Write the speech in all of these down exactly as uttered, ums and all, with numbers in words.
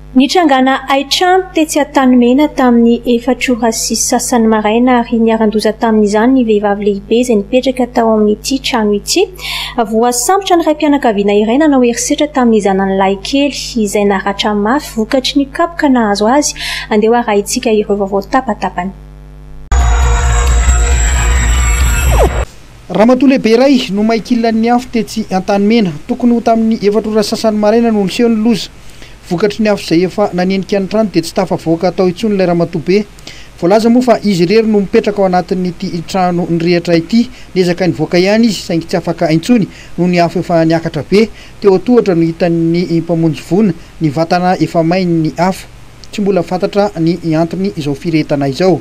Nitrangana Aitrano tetsy Antanimena tamin'ny efatra sy sasany maraina ary niaran-doza tamin'izany ny vehivavy lehibe izay nipetraka tao amin'ity trano ity. Voasambotra ny ray mpianakaviana iray nanao herisetra tamin'ny zanany lahy kely izay naratra mafy vokatry ny kapoka nahazo azy. Andeha arahintsika ireo vaovao tapatapany. Ramatoa lehibe iray no maikilan'ny afo tetsy Antanimena, tokony ho tamin'ny efatra ora sasany maraina no niseho ny loza. Vokatry ny afo izay efa nanenika ny trano dia tsy tafavoaka atao intsony ilay ramatoa be. Voalaza moa fa izy irery no mipetraka ao anatin'ity trano nirehitra ity, niezaka nivoaka ihany izy saingy tsy afaka intsony noho ny afo efa niakatra be. Teo atohatra no hitan'ny mpamonjy voina ny vatana efa mainy ny afo. Tsy mbola fantatra ny antony izao firetana izao.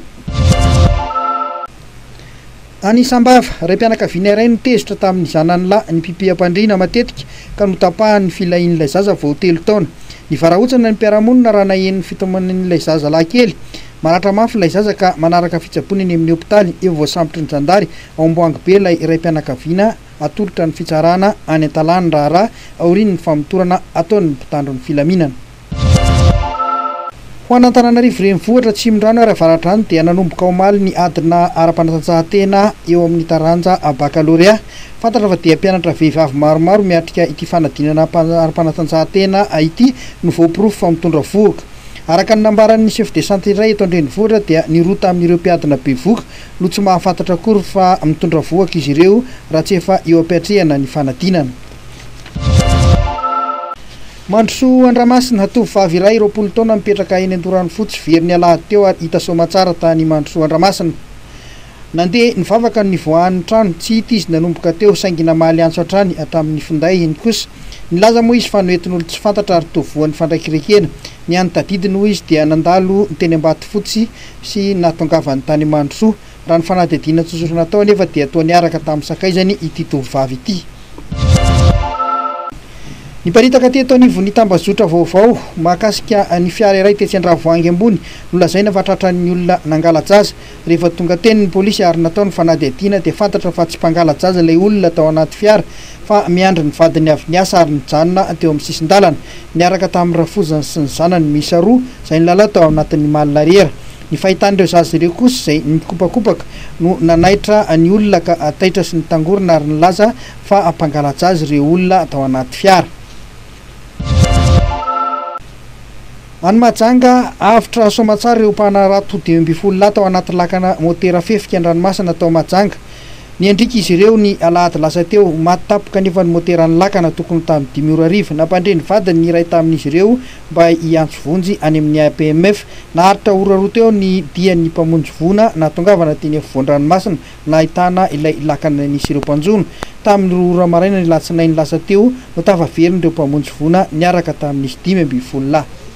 Any Sambava, ray mpianakaviana iray no tezitra tamin'ny zanany lahy ny pipiam-pandriana matetika ka notapahan'ny filahin'ilay zaza vao telo taona. Ny varahotsana ny mpiarahamonina raha nahen'ny fitomanan'ilay zaza lahy kely. Maratra mafy ilay zaza ka manaraka fitsaboana eny amin'ny hopitaly eo voasambotra ny jandary ao Amboangy be ilay ray mpianakaviana atolotra ny fitsarana any Antalany raharaha aorian'ny famotorana ataon'ny mpitandro ny filaminana. Ho an'Antananarivo renivohitra Tsimondrano ary Avaratrano dia nanomboka omaly ny adina ara-panatanjahantena eo amin'ny taranja bakalorea. Fantatra fa dia mpianatra vehivavy maromaro miatrika ity fanadinana ara-panatanjahantena ity no voapirofo fa mitondra vohoka. Araka ny nambaran'ny chef de santé iray eto an-drenivohitra dia nirota amin'ireo mpiadina bevoka no tsy mahafantatra akory fa mitondra vohoka izy ireo raha tsy efa eo am-piatrehana ny fanadinana. Mandrosoa Andramasina tovovavy iray roapolo taona mipetraka eny Andoranfotsy very ny alahady teo ary hita soamantsara tany Mandrosoa Andramasina. Nandeha nivavaka ny voahan'ny trano, tsy hita izy nanomboka teo saingy namaly antso hatrany hatramin'ny finday iny kosa. Nilaza moa izy fa noentin'olo tsy fantatra ary tovoan'ny fandraikerekena. Ny any tadidiny moa izy dia nandalo teny Ambatofotsy sy natongavany tany Mandrosoa. Raha ny fanadihadiana tsotsotra natao nefa dia toa niaraka tamin'ny sakaizany ity tovovavy ity. Niparitaka teto anivon'ny tambazotra vaovao mahakasika ny fiara iray tetsy Andravoahangy ambony no lazaina fa tratran'ny olona nangala-jaza. Rehefa tonga teny ny polisy ary natao ny fanadihadiana dia fantatra fa tsy mpangala-jaza ilay olona tao anaty fiara fa miandry ny vadiny avy niasa ary nijanona teo amin'ny sisin-dalana. Niaraka tamin'ny rafozany sy ny zanany miisa roa izay nilalao tao anatin'ny malina rera. Ny fahitan'ireo zaza ireo kosa izay mikopakopaka no nanaitra ny olona ka taitra sy nitangorona ary nilaza fa mpangala-jaza ireo olona tao anaty fiara. Any Mahajanga, avitra soamantsara ireo mpanarato dimy amby folo lahy tao anaty lakana motera fefika an-dranomasina tao Mahajanga. Niandrika izy ireo ny alahady lasa teo maty tapoka nefa ny moteran'ny lakana tokony tamin'ny dimy ora ariva. Nampandre ny vadiny ny iray tamin'izy ireo mba hiantso vonjy any amin'ny A P M F. Naharitra ora roa teo ny dian'ny mpamonjy voina natongavana teny afovoan-dranomasina nahitana ilay lakana nisy ireo mpanjono. Tamin'ny ora maraina ny latsinainy lasa teo no tavaveriny ireo mpamonjy voina niaraka tamin'izy dimy amby folo lahy.